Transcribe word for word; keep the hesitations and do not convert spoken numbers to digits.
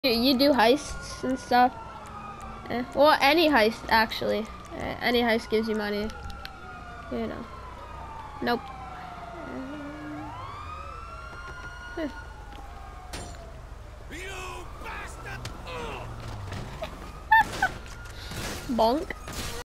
You, you do heists and stuff. Eh, well, any heist actually. Eh, any heist gives you money. You know. Nope. Eh. Bonk.